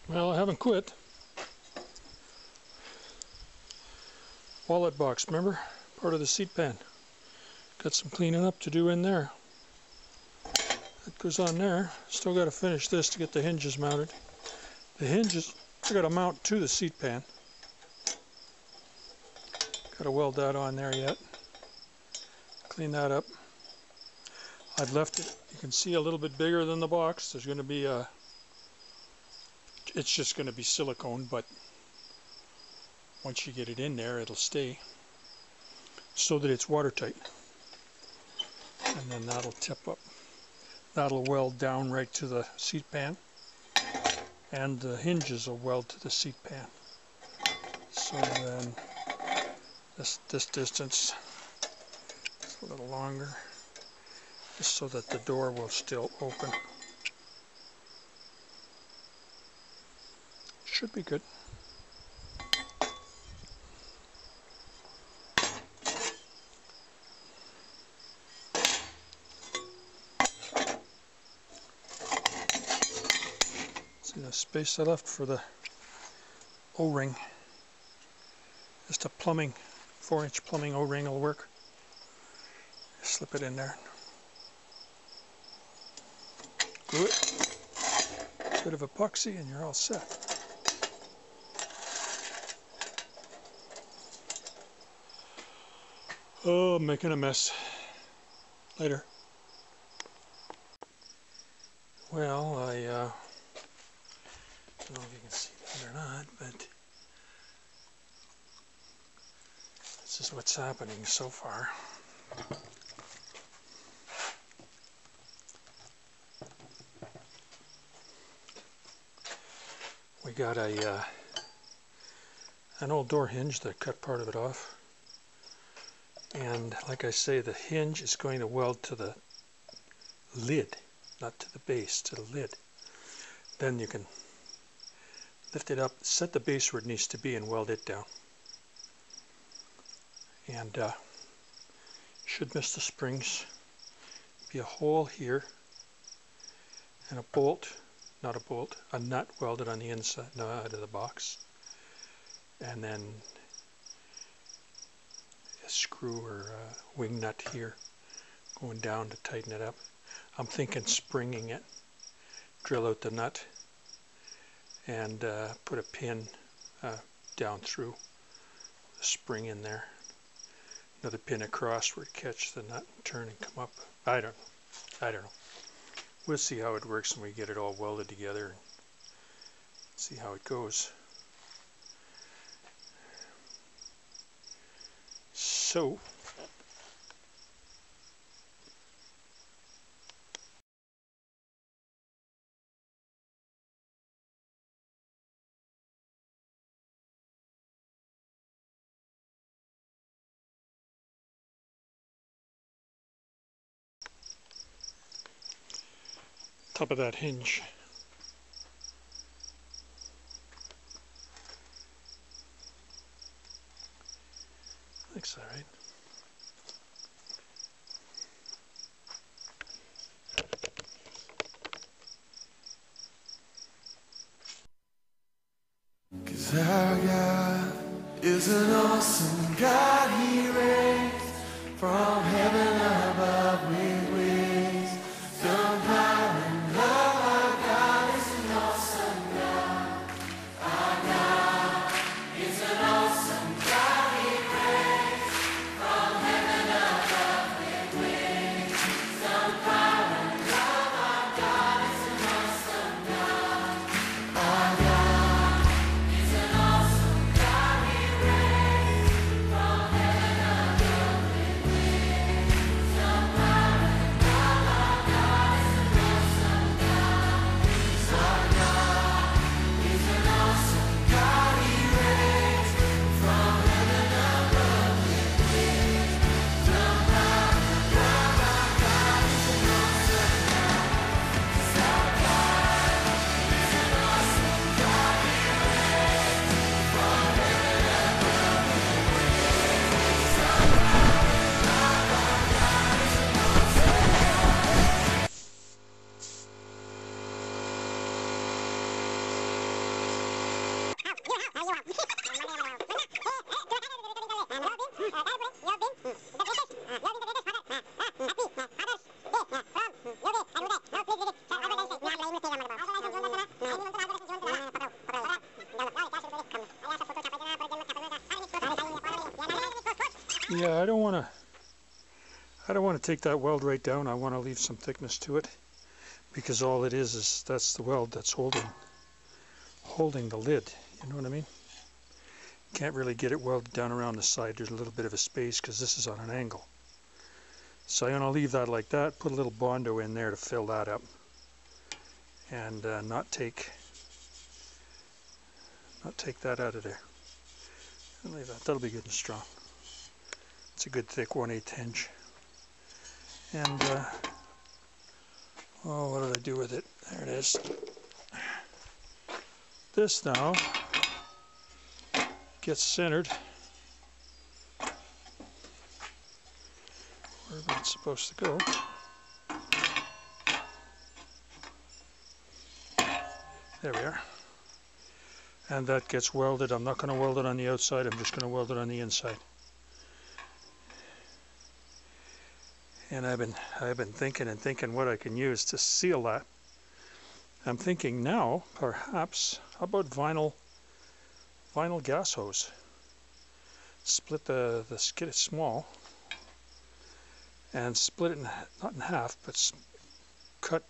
Well, I haven't quit. Wallet box, remember? Part of the seat pan. Got some cleaning up to do in there. That goes on there. Still got to finish this to get the hinges mounted. The hinges, I got to mount to the seat pan. Got to weld that on there yet. Clean that up. I've left it, you can see, a little bit bigger than the box. There's going to be a, it's just going to be silicone, but once you get it in there, it'll stay so that it's watertight. And then that'll tip up. That'll weld down right to the seat pan, and the hinges will weld to the seat pan. So then this distance is a little longer, just so that the door will still open. Should be good. See the space I left for the O-ring. Just a plumbing, 4-inch plumbing O-ring will work. Slip it in there. Glue it. Bit of epoxy and you're all set. Oh, I'm making a mess. Later. Well, I don't know if you can see that or not, but this is what's happening so far. We got a an old door hinge that cut part of it off, and like I say, the hinge is going to weld to the lid, not to the base, to the lid. Then you can lift it up, set the base where it needs to be, and weld it down. And should miss the springs. Be a hole here and a bolt, not a bolt, a nut welded on the inside, no, out of the box, and then a screw or a wing nut here going down to tighten it up. I'm thinking springing it, drill out the nut, and put a pin down through the spring in there. Another pin across where it catch the nut and turn and come up. I don't know. We'll see how it works when we get it all welded together and see how it goes. So top of that hinge. Looks all right. Cause our God is an awesome God. He reigns from heaven above with wings, some power and love. Our God is an awesome God. Our God is an awesome God. He reigns from heaven above with wings, some power and love. Our God is an awesome God. Our God is an awesome God. He reigns from heaven above with wings. Yeah, I don't want to take that weld right down. I want to leave some thickness to it, because all it is that's the weld that's holding the lid. You know what I mean? Can't really get it welded down around the side. There's a little bit of a space because this is on an angle. So I'm going to leave that like that, put a little Bondo in there to fill that up, and not take that out of there. And leave that. That'll be good and strong. It's a good thick 1/8 inch. And oh, what did I do with it? There it is. This now gets centered wherever it's supposed to go. There we are. And that gets welded. I'm not going to weld it on the outside, I'm just going to weld it on the inside. And I've been thinking what I can use to seal that. I'm thinking now, perhaps, how about vinyl gas hose? Split the skid it small and split it not in half, but cut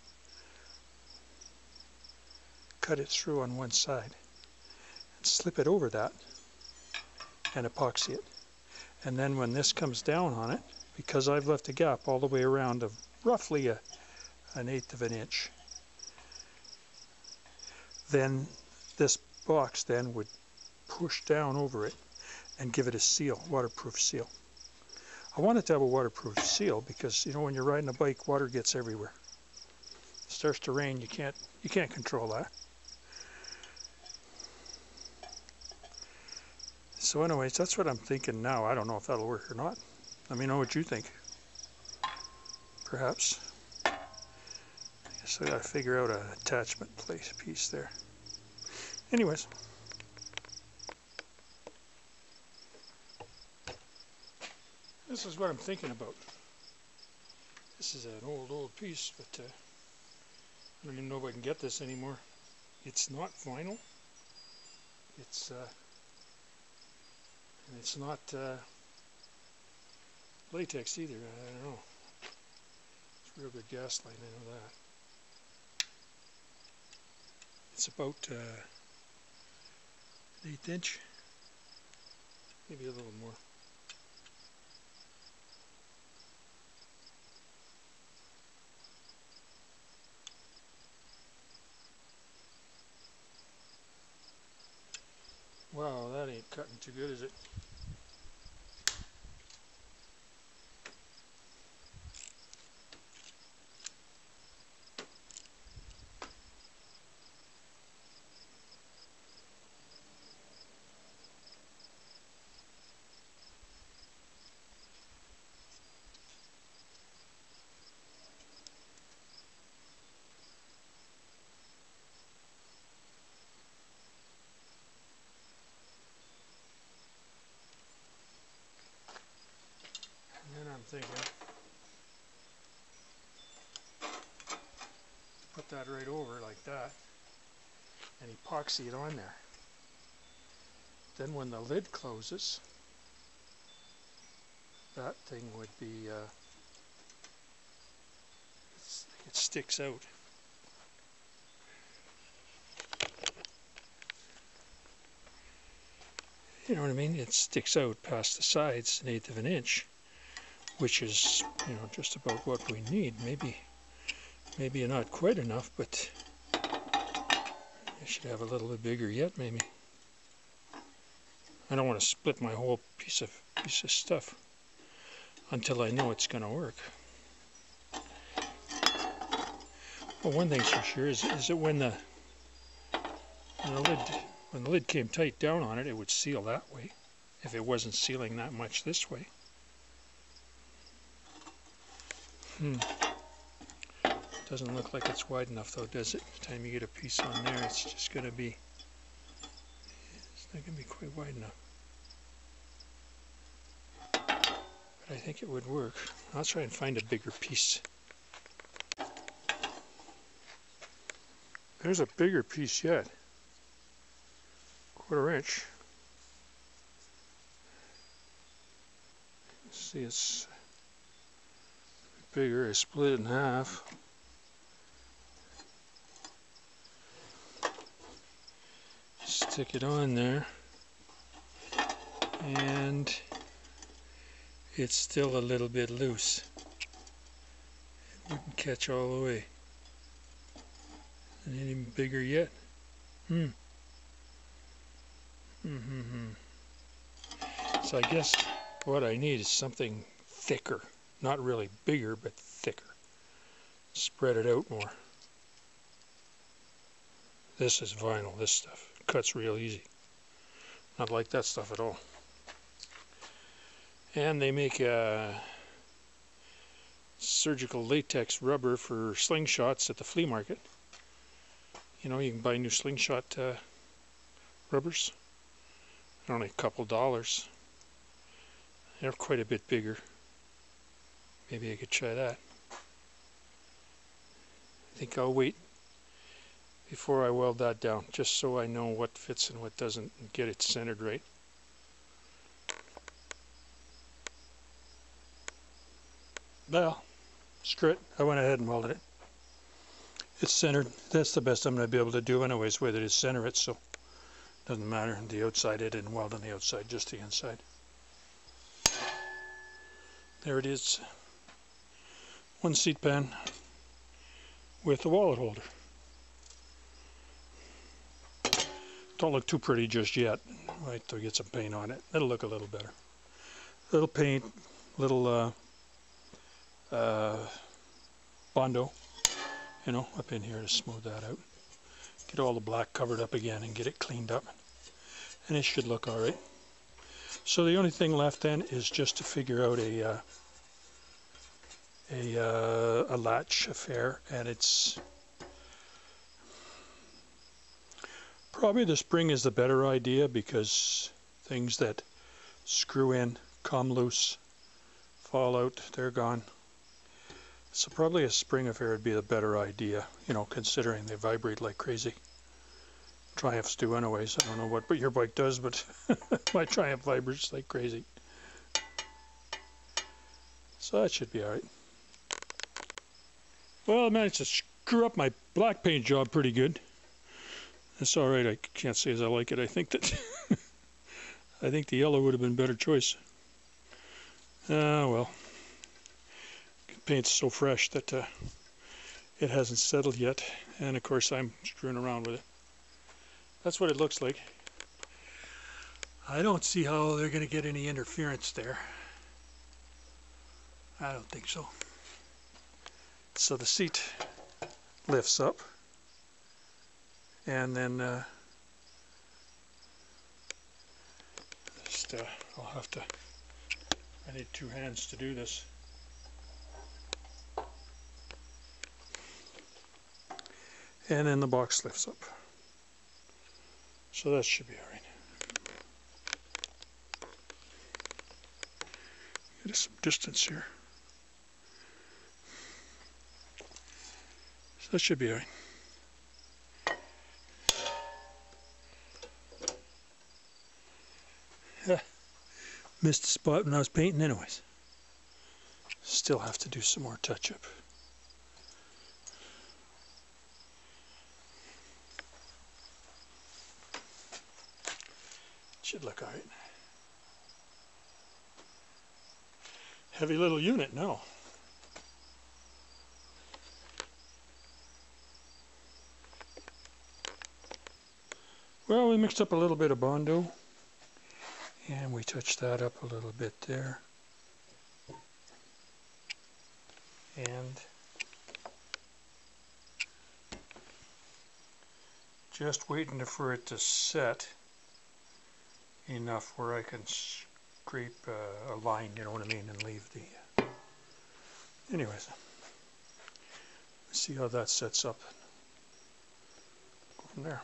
it through on one side and slip it over that and epoxy it. And then when this comes down on it, because I've left a gap all the way around of roughly an 1/8 of an inch, then this box then would push down over it and give it a seal, waterproof seal. I want it to have a waterproof seal because, you know, when you're riding a bike, water gets everywhere. It starts to rain, you can't control that. So anyways, that's what I'm thinking now. I don't know if that'll work or not. Let me know what you think. Perhaps. I guess I gotta figure out an attachment piece there. Anyways. This is what I'm thinking about. This is an old piece, but I don't even know if I can get this anymore. It's not vinyl. It's not latex either. I don't know. It's real good gas line, I know that. It's about 1/8 inch, maybe a little more. Wow, that ain't cutting too good, is it? And then I'm thinking, put that right over like that and epoxy it on there. Then when the lid closes, that thing would be, it sticks out. You know what I mean? It sticks out past the sides, 1/8 of an inch, which is, you know, just about what we need. Maybe not quite enough, but I should have a little bit bigger yet, maybe. I don't want to split my whole piece of stuff until I know it's going to work. Well, one thing's for sure is that when the lid came tight down on it, it would seal that way. If it wasn't sealing that much this way. Doesn't look like it's wide enough though, does it? By the time you get a piece on there, it's just going to be, it's not going to be quite wide enough. But I think it would work. I'll try and find a bigger piece. There's a bigger piece yet. 1/4 inch. See, it's bigger. I split it in half. Stick it on there, and it's still a little bit loose. It wouldn't catch all the way. And even bigger yet. So I guess what I need is something thicker. Not really bigger, but thicker. Spread it out more. This is vinyl, this stuff. It cuts real easy. Not like that stuff at all. And they make surgical latex rubber for slingshots at the flea market. You know, you can buy new slingshot rubbers. They're only a couple dollars. They're quite a bit bigger. Maybe I could try that. I think I'll wait before I weld that down, just so I know what fits and what doesn't, and get it centered right. Well, screw it. I went ahead and welded it. It's centered. That's the best I'm going to be able to do anyways, with it is center it, so it doesn't matter. The outside, I didn't weld on the outside, just the inside. There it is. One seat pan with a wallet holder. Don't look too pretty just yet. Wait till I get some paint on it. It'll look a little better. Little paint, little Bondo, you know, up in here to smooth that out. Get all the black covered up again and get it cleaned up. And it should look alright. So the only thing left then is just to figure out a latch affair, and it's probably the spring is the better idea, because things that screw in, come loose, fall out, they're gone. So probably a spring affair would be the better idea, you know, considering they vibrate like crazy. Triumphs do anyways. I don't know what your bike does, but my Triumph vibrates like crazy. So that should be alright. Well, I managed to screw up my black paint job pretty good. That's alright. I can't say as I like it. I think that I think the yellow would have been a better choice. Well. Paint's so fresh that it hasn't settled yet, and of course I'm screwing around with it. That's what it looks like. I don't see how they're going to get any interference there. I don't think so. So the seat lifts up, and then I'll have to, I need two hands to do this. And then the box lifts up. So that should be alright. Get some distance here. So that should be alright. Missed a spot when I was painting anyways. Still have to do some more touch-up. Should look alright. Heavy little unit, no. Well, we mixed up a little bit of Bondo, and we touched that up a little bit there. And just waiting for it to set enough where I can scrape a line, you know what I mean, and leave the... Anyways, let's see how that sets up. Go from there.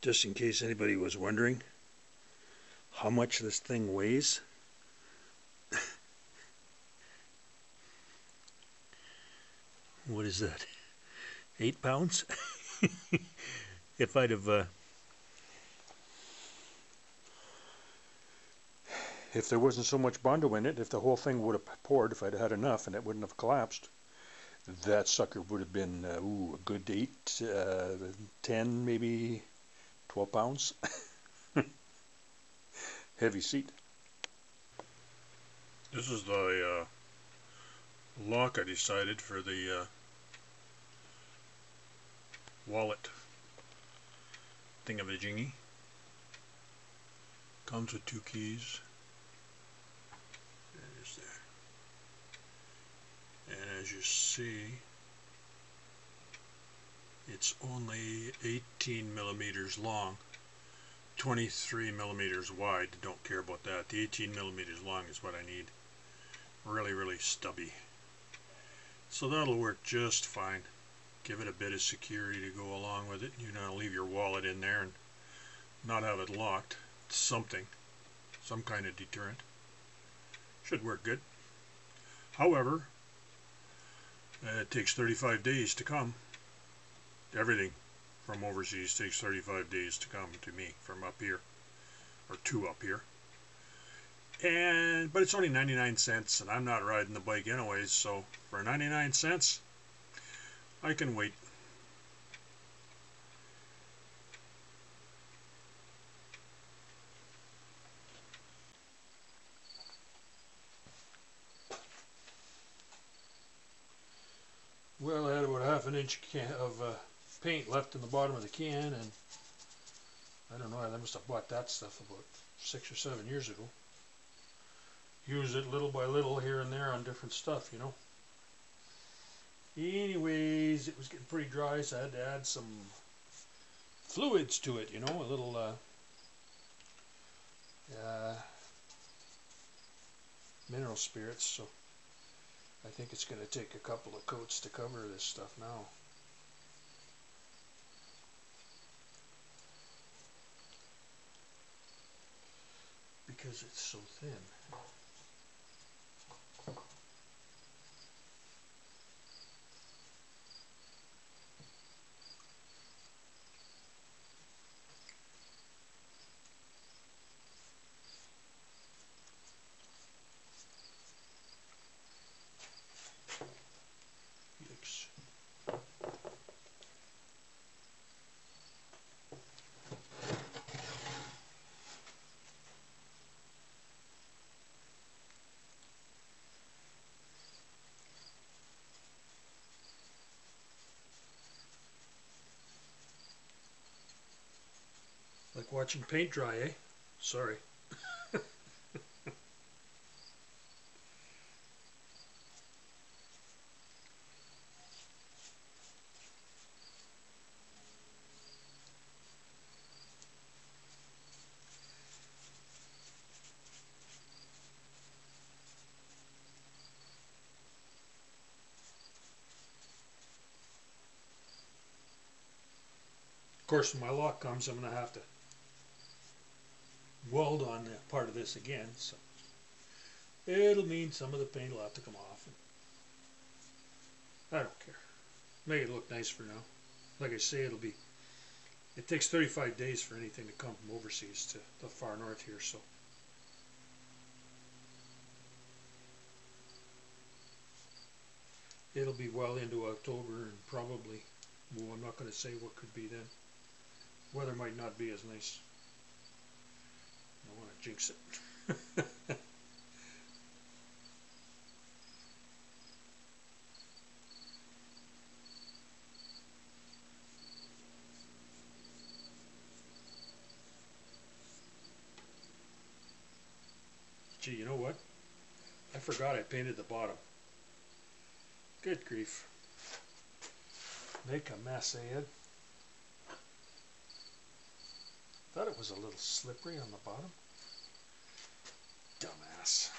Just in case anybody was wondering how much this thing weighs. What is that? 8 pounds? If I'd have if there wasn't so much Bondo in it, if the whole thing would have poured, if I'd had enough and it wouldn't have collapsed, that sucker would have been a good 8, 10, maybe 12 pounds. Heavy seat. This is the lock I decided for the wallet thingamajiggy. Comes with 2 keys. It is there. And as you see, it's only 18 millimeters long, 23 millimeters wide. Don't care about that. The 18 millimeters long is what I need. Really, really stubby. So that'll work just fine. Give it a bit of security to go along with it. You don't leave your wallet in there and not have it locked. It's something. Some kind of deterrent. Should work good. However, it takes 35 days to come. Everything from overseas takes 35 days to come to me from up here, or to up here. But it's only 99 cents, and I'm not riding the bike anyways, so for 99 cents, I can wait. Well, I had about half an inch of paint left in the bottom of the can, and I don't know, I must have bought that stuff about 6 or 7 years ago. Use it little by little here and there on different stuff, you know. Anyways, it was getting pretty dry, so I had to add some fluids to it, you know, a little mineral spirits, so I think it's going to take a couple of coats to cover this stuff now. Because it's so thin. Like watching paint dry, eh? Sorry. Of course, when my lock comes, I'm going to have to weld on part of this again, so it'll mean some of the paint will have to come off. I don't care. Make it look nice for now. Like I say, it takes 35 days for anything to come from overseas to the far north here, so it'll be well into October, and probably, well, I'm not going to say what could be then. Weather might not be as nice. I don't want to jinx it. Gee, you know what? I forgot I painted the bottom. Good grief. Make a mess, eh, Ed? Thought it was a little slippery on the bottom. Dumbass.